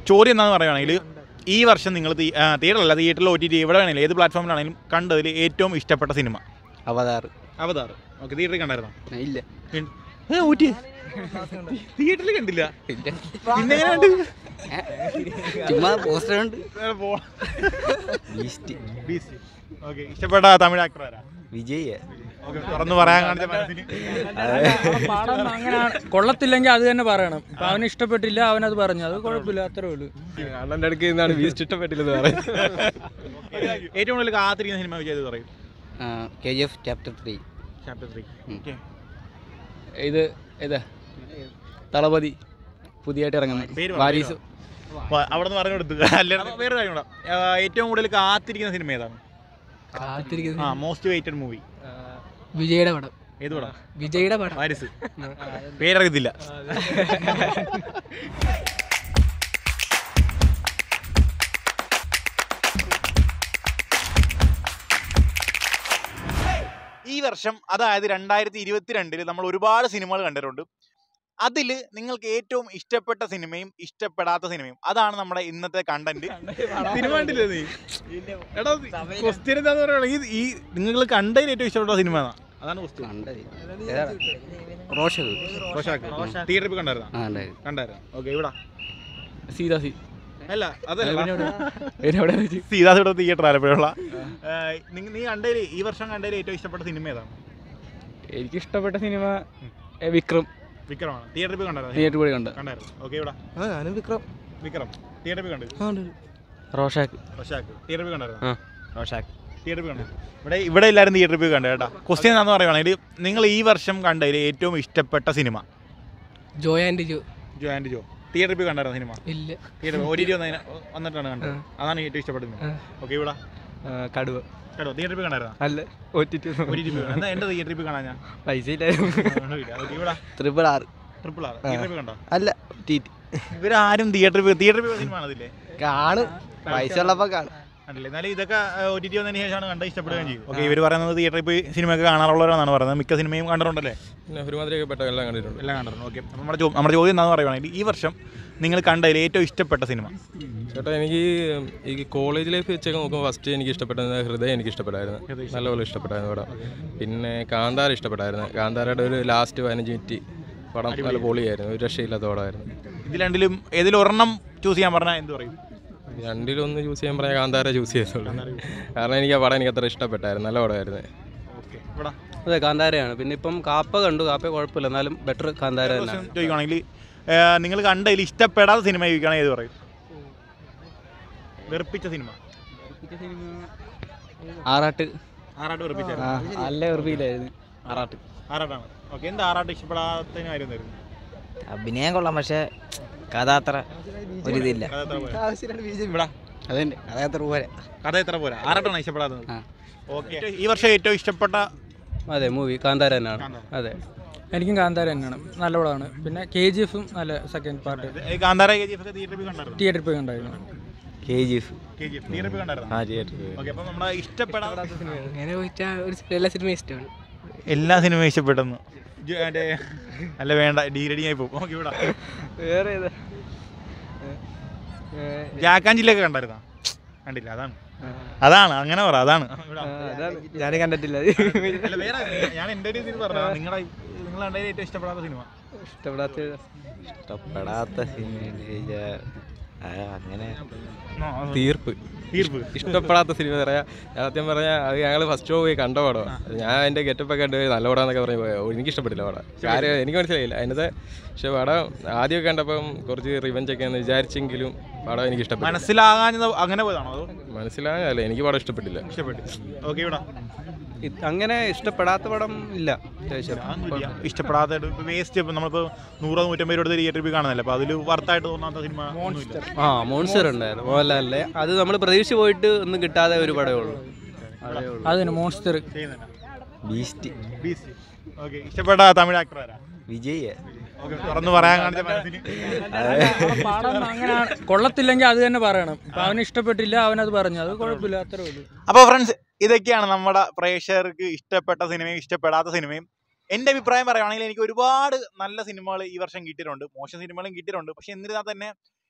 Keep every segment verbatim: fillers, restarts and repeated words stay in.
ചോദ്യം എന്താണെന്ന് പറയുകയാണെങ്കിൽ ഈ വർഷം നിങ്ങൾ തിയേറ്ററല്ല തിയേറ്ററിൽ ഒ ടി ടി എവിടെ വേണമെങ്കിലും ഏത് പ്ലാറ്റ്ഫോമിലാണെങ്കിലും കണ്ടതിൽ ഏറ്റവും ഇഷ്ടപ്പെട്ട സിനിമ അവതാർ. അവതാർ. ഓക്കെ, തിയേറ്ററിൽ കണ്ടായിരുന്നോ? ഇല്ല. തിയേറ്ററിൽ കണ്ടില്ല. പിന്നെ എങ്ങനെയുണ്ട്? പോസ്റ്റർ ഉണ്ട്. ഓക്കെ, ഇഷ്ടപ്പെട്ട തമിഴ് ആക്ടർ ആരാ? വിജയ്. തുറന്നു പറയാൻ കാണിച്ച മനസ്സിന് അങ്ങനെ കൊള്ളത്തില്ലെങ്കിൽ അത് തന്നെ പറയണം. ഇപ്പൊ അവന് ഇഷ്ടപ്പെട്ടില്ല, അവനത് പറഞ്ഞു, അത് കുഴപ്പമില്ല, അത്രേ ഉള്ളൂ. അണ്ണന്റെ അടുക്ക് നിന്നാണ് ബീസ്റ്റ് ഇഷ്ടപ്പെട്ടില്ലെന്ന് പറയും. ഏറ്റവും കൂടുതൽ കാത്തിരിക്കുന്ന സിനിമ വിജയ് പറയും. K G F chapter three. Chapter three. ഇത് ഏതാ? തളപതി പുതിയതായിട്ട് ഇറങ്ങുന്നത് വാരീസ്. അവിടെ നിന്ന് പറഞ്ഞു കൊടുത്തു. അല്ല, വേറെ കാര്യം കൂടെ, ഏറ്റവും കൂടുതൽ കാത്തിരിക്കുന്ന സിനിമ ഏതാണ്? കാത്തിരിക്കുന്ന മോസ്റ്റ് വെയിറ്റഡ് മൂവി. വിജയുടെ പടം. ഏത് പടം? വിജയുടെ പടം. വാരിസ്. പേരറിയത്തില്ല. ഈ വർഷം, അതായത് രണ്ടായിരത്തി ഇരുപത്തിരണ്ടില് നമ്മൾ ഒരുപാട് സിനിമകൾ കണ്ടിട്ടുണ്ട്. അതിൽ നിങ്ങൾക്ക് ഏറ്റവും ഇഷ്ടപ്പെട്ട സിനിമയും ഇഷ്ടപ്പെടാത്ത സിനിമയും, അതാണ് നമ്മുടെ ഇന്നത്തെ കണ്ടന്റ്. സിനിമ കണ്ടില്ലേ നീ? എടാ, ക്വസ്റ്റ്യൻ എന്താന്ന് പറയുകയാണെങ്കിൽ ഈ നിങ്ങൾ കണ്ടതിൽ ഏറ്റവും ഇഷ്ടപ്പെട്ട സിനിമ അതാണ് ക്വസ്റ്റ്യൻ. തിയേറ്ററിൽ പോയി കണ്ടായിരുന്നോ? കണ്ടായിരുന്നു. ഓക്കെ, ഇവിടെ സീതാസി. അല്ല, അതല്ല, സീതാസ് ഇവിടെ തിയേറ്റർ ആലപ്പുഴയുള്ള. നീ കണ്ടതിൽ ഈ വർഷം കണ്ടതിൽ ഏറ്റവും ഇഷ്ടപ്പെട്ട സിനിമ ഏതാണ്? എനിക്ക് ഇഷ്ടപ്പെട്ട സിനിമ വിക്രം. വിക്രമാണ്. തിയേറ്ററിൽ പോയി കണ്ടായിരുന്നു? തിയേറ്ററിൽ പോയി കണ്ടു. കണ്ടായിരുന്നു. ഓക്കെ, ഇവിടെ വിക്രം. വിക്രം തിയേറ്ററിൽ പോയി കണ്ടു. റോഷാക്ക്. റോഷാക്ക് തിയേറ്ററിൽ പോയി കണ്ടായിരുന്നു. റോഷാക്ക് തിയേറ്ററിൽ പോയി കണ്ടു. ഇവിടെ ഇവിടെ എല്ലാവരും തിയേറ്ററിൽ പോയി കണ്ടു കേട്ടോ. ക്വസ്റ്റ്യൻ എന്താണെന്ന് പറയുകയാണെങ്കിൽ നിങ്ങൾ ഈ വർഷം കണ്ടതിൽ ഏറ്റവും ഇഷ്ടപ്പെട്ട സിനിമ? ജോ ആൻഡ് ജോ. ജോ ആൻഡ് ജോ. തിയേറ്ററിൽ പോയി കണ്ടായിരുന്നു സിനിമ? ഇല്ല. തിയേറ്ററിൽ ഒ ടി ടി വന്നിട്ടാണ് കണ്ടത്. അതാണ് ഏറ്റവും ഇഷ്ടപ്പെട്ടത്. ഓക്കെ, ഇവിടെ കടുവ. കടുവ തിയേറ്ററിൽ പോയി കണ്ടായിരുന്നോ? അല്ല, O T T. O T T പോയി. എന്താ എൻ്റെ തിയേറ്ററിൽ പോയി കാണാൻ? ഞാൻ പൈസ ഇല്ലായിരുന്നു. ഇവിടെ ട്രിപ്പിൾ ആർ. ട്രിപ്പിൾ ആർ തിയേറ്ററിൽ പോയി കണ്ടോ? അല്ല, ടി ടി. ഇവരാരും തിയേറ്ററിൽ പോയി തിയേറ്ററിൽ പോയി സിനിമ ആണതില്ലേ? കാണും, പൈസ ഉള്ളപ്പോൾ കാണും. അല്ലേ, എന്നാലും ഇതൊക്കെ ഒ ടി ടി വന്നതിന് ശേഷമാണ് കണ്ട് ഇഷ്ടപ്പെടുകയും ചെയ്തു. ഓക്കെ, ഇവർ പറയുന്നത് തിയേറ്ററിൽ പോയി സിനിമയൊക്കെ കാണാറുള്ളവരാണെന്നാണ് പറയുന്നത്. മിക്ക സിനിമയും കണ്ടിട്ടുണ്ടല്ലേ? ഒരുമാതിരിപ്പെട്ട എല്ലാം കണ്ടിട്ടുണ്ട്. എല്ലാം കണ്ടിട്ടുണ്ട്. ഓക്കെ, നമ്മുടെ നമ്മുടെ ചോദ്യം എന്താണെന്ന് പറയുകയാണെങ്കിൽ ഈ വർഷം നിങ്ങൾ കണ്ടതിൽ ഏറ്റവും ഇഷ്ടപ്പെട്ട സിനിമ? ചേട്ടാ, എനിക്ക് ഈ കോളേജ് ലൈഫ് വെച്ചൊക്കെ നോക്കുമ്പോൾ ഫസ്റ്റ് എനിക്ക് ഇഷ്ടപ്പെട്ടത് ഹൃദയം. എനിക്ക് ഇഷ്ടപ്പെട്ടായിരുന്നു, നല്ലപോലെ ഇഷ്ടപ്പെട്ടായിരുന്നു പടം. പിന്നെ കാന്താര ഇഷ്ടപ്പെട്ടായിരുന്നു. കാന്താരയുടെ ഒരു ലാസ്റ്റ് പതിനഞ്ച് മിനിറ്റ് പടം നല്ല പൊളിയായിരുന്നു, ഒരു രക്ഷയില്ലാത്ത പടമായിരുന്നു. ഇതിൽ രണ്ടിലും ഏതിലൊരെണ്ണം ചൂസ് ചെയ്യാൻ പറഞ്ഞാൽ എന്ത് പറയും? രണ്ടിലൊന്ന് ചൂസ് ചെയ്യാൻ പറഞ്ഞാൽ കാന്താര ചൂസ് ചെയ്തോളൂ. കാരണം എനിക്ക് ആ പടം എനിക്ക് അത്ര ഇഷ്ടപ്പെട്ടായിരുന്നു, നല്ല പടമായിരുന്നു. അതെ, കാന്താരയാണ്. പിന്നെ ഇപ്പം കാപ്പ കണ്ടു. കാപ്പ കുഴപ്പമില്ല, എന്നാലും ബെറ്റർ കാന്താര തന്നെ. ചോദിക്കുകയാണെങ്കിൽ നിങ്ങൾ കണ്ടതിൽ ഇഷ്ടപ്പെടാത്ത സിനിമ ചോദിക്കുകയാണെങ്കിൽ ഏത് പറയും? വെറുപ്പിച്ച സിനിമ? ആറാട്ട്. ആറാട്ട് വെറുപ്പിച്ച? അല്ല, വെറുപ്പില്ലായിരുന്നു. ആറാട്ട്. ആറാട്ടാണ്. ഓക്കെ, എന്താ ആറാട്ട് ഇഷ്ടപ്പെടാത്തതിന് കാര്യം എന്തായിരുന്നു? അഭിനയം കൊള്ളാം, പക്ഷെ കഥ അത്ര ഒരിതില്ല. അതന്നെ, കഥ എത്ര പോരാ. കഥ എത്ര പോരാ. ആറാട്ടാണ് ഇഷ്ടപ്പെടാത്തത്. ഓക്കെ, ഈ വർഷം ഏറ്റവും ഇഷ്ടപ്പെട്ട? അതെ, മൂവി കാന്താര തന്നെയാണ്. അതെ, എനിക്കും കാന്താര തന്നെയാണ്, നല്ല പടമാണ്. പിന്നെ കെ ജി എഫും നല്ല second part. Kantara K G F തിയേറ്ററിൽ പോയി കണ്ടായിരുന്നു? തിയേറ്ററിൽ പോയി കണ്ടായിരുന്നു. കെ ജി എഫ് തിയേറ്ററിൽ പോയി കണ്ടായിരുന്നു. ഓക്കെ, അപ്പം നമ്മുടെ ഇഷ്ടപ്പെടാത്ത സിനിമ? അങ്ങനെ ചോദിച്ചാൽ എല്ലാ സിനിമയും ഇഷ്ടമാണ്. എല്ലാ സിനിമയും ഇഷ്ടപ്പെട്ടെന്ന് അല്ല, വേണ്ട, ഡീരഡി ആയി പോകും. ഓക്കെ, ഇവിടെ വേറെ ഏതാ? ജാക്കാഞ്ചിലൊക്കെ കണ്ടായിരുന്നോ? കണ്ടില്ല, അതാണ് അതാണ് അങ്ങനെ പറ, അതാണ് ഞാൻ കണ്ടിട്ടില്ല. അല്ല, വേറെ ഞാൻ എൻ്റെ ഒരു ഇതിൽ പറഞ്ഞ നിങ്ങളുടെ നിങ്ങൾ കണ്ടതിൽ ഏറ്റവും ഇഷ്ടപ്പെടാത്ത സിനിമ? ഇഷ്ടപ്പെടാത്ത ഇഷ്ടപ്പെടാത്ത സിനിമ അങ്ങനെ തീർപ്പ്. തീർപ്പ് ഇഷ്ടപ്പെടാത്ത സിനിമ പറയാം. സത്യം പറഞ്ഞാൽ അത് ഞങ്ങൾ ഫസ്റ്റ് ഷോ പോയി കണ്ട പടമാണ്. ഞാൻ എൻ്റെ ഗെറ്റപ്പൊക്കെ കണ്ട് നല്ല പടമെന്നൊക്കെ പറയുമ്പോൾ എനിക്ക് ഇഷ്ടപ്പെട്ടില്ല പടം. കാര്യം എനിക്ക് മനസ്സിലായില്ല അതിനകത്തെ. പക്ഷെ പടം ആദ്യമൊക്കെ കണ്ടപ്പം കുറച്ച് റിവെഞ്ചൊക്കെ എന്ന് വിചാരിച്ചെങ്കിലും പടം എനിക്ക് ഇഷ്ടപ്പെട്ടു. മനസ്സിലാകാൻ അങ്ങനെ പോയതാണോ? മനസ്സിലാകാനല്ല, എനിക്ക് പടം ഇഷ്ടപ്പെട്ടില്ല. ഇഷ്ടപ്പെട്ടു. ഓക്കെ, ഇവിടെ അങ്ങനെ ഇഷ്ടപ്പെടാത്ത പടം ഇല്ല. ഇഷ്ടപ്പെടാത്ത വേസ്റ്റ് നമ്മളിപ്പോൾ നൂറോ നൂറ്റമ്പത് രൂപ തിയേറ്ററിൽ പോയി കാണുന്നില്ല. അപ്പോൾ അതിൽ വർത്തായിട്ട് തോന്നാത്ത സിനിമ? ആ, മോൺസ്റ്റർ ഉണ്ടായിരുന്നു മോഹൻലാലിലെ. അത് നമ്മൾ പ്രതീക്ഷിച്ച് പോയിട്ട് ഒന്നും കിട്ടാതെ ഒരു പടമേ ഉള്ളൂ. അതിന് മോൺസ്റ്റർ. ബീസ്റ്റ്. ബീസ്റ്റ്. ഓക്കെ, ഇഷ്ടപ്പെട്ട തമിഴ് ആക്ടർ ആരാ? വിജയ്. തുറന്നു പറയാൻ കാണിച്ച മനസ്സിന് അങ്ങനെ കൊള്ളത്തില്ലെങ്കിൽ അത് തന്നെ പറയണം. ഇപ്പൊ അവന് ഇഷ്ടപ്പെട്ടില്ല, അവനത് പറഞ്ഞു, അത് കുഴപ്പമില്ല, അത്രേ ഉള്ളൂ. അപ്പോൾ ഫ്രണ്ട്സ്, ഇതൊക്കെയാണ് നമ്മുടെ പ്രേക്ഷകർക്ക് ഇഷ്ടപ്പെട്ട സിനിമയും ഇഷ്ടപ്പെടാത്ത സിനിമയും. എൻ്റെ അഭിപ്രായം പറയുകയാണെങ്കിൽ എനിക്ക് ഒരുപാട് നല്ല സിനിമകൾ ഈ വർഷം കിട്ടിയിട്ടുണ്ട്, മോശം സിനിമകളും കിട്ടിയിട്ടുണ്ട്. പക്ഷെ എന്നിരുന്നാൽ തന്നെ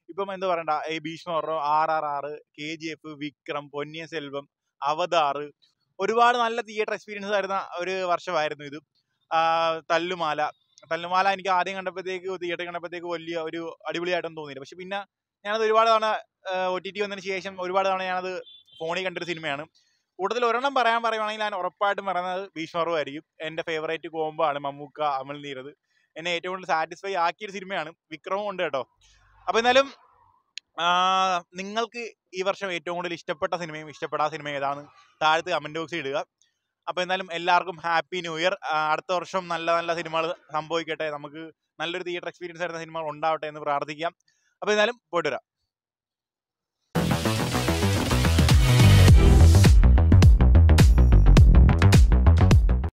ഇപ്പം എന്താ പറയണ്ട ഈ Bheeshma Parvam, R R R, K G F, Vikram, Ponniyin Selvan, Avatar, ഒരുപാട് നല്ല തിയേറ്റർ എക്സ്പീരിയൻസ് ആയിരുന്ന ഒരു വർഷമായിരുന്നു ഇത്. ആ, തല്ലുമാല തല്ലുമാല എനിക്ക് ആദ്യം കണ്ടപ്പോഴത്തേക്ക് തിയേറ്റർ കണ്ടപ്പോഴത്തേക്ക് വലിയ ഒരു അടിപൊളിയായിട്ടൊന്നും തോന്നിയില്ല. പക്ഷെ പിന്നെ ഞാനത് ഒരുപാട് തവണ ഒ ടി ടി വന്നതിന് ശേഷം ഒരുപാട് തവണ ഞാനത് ഫോണിൽ കണ്ടൊരു സിനിമയാണ്. കൂടുതൽ ഒരെണ്ണം പറയാൻ പറയുവാണെങ്കിൽ ഞാൻ ഉറപ്പായിട്ടും പറയുന്നത് ഭീഷ്മപർവം ആയിരിക്കും. എൻ്റെ ഫേവറേറ്റ് കോംബോ ആണ് മമ്മൂക്ക അമൽ നീരദ്. എന്നെ ഏറ്റവും കൂടുതൽ സാറ്റിസ്ഫൈ ആക്കിയൊരു സിനിമയാണ്. വിക്രമും ഉണ്ട് കേട്ടോ. അപ്പോൾ എന്നാലും നിങ്ങൾക്ക് ഈ വർഷം ഏറ്റവും കൂടുതൽ ഇഷ്ടപ്പെട്ട സിനിമയും ഇഷ്ടപ്പെടാത്ത സിനിമയും ഏതാണ് താഴത്ത് കമൻറ്റ് ബോക്സിൽ ഇടുക. അപ്പോൾ എന്നാലും എല്ലാവർക്കും ഹാപ്പി ന്യൂ ഇയർ. അടുത്ത വർഷം നല്ല നല്ല സിനിമകൾ സംഭവിക്കട്ടെ, നമുക്ക് നല്ലൊരു തിയേറ്റർ എക്സ്പീരിയൻസ് ആയിരുന്ന സിനിമകൾ ഉണ്ടാവട്ടെ എന്ന് പ്രാർത്ഥിക്കാം. അപ്പോൾ എന്നാലും പോയിട്ട് വരാം.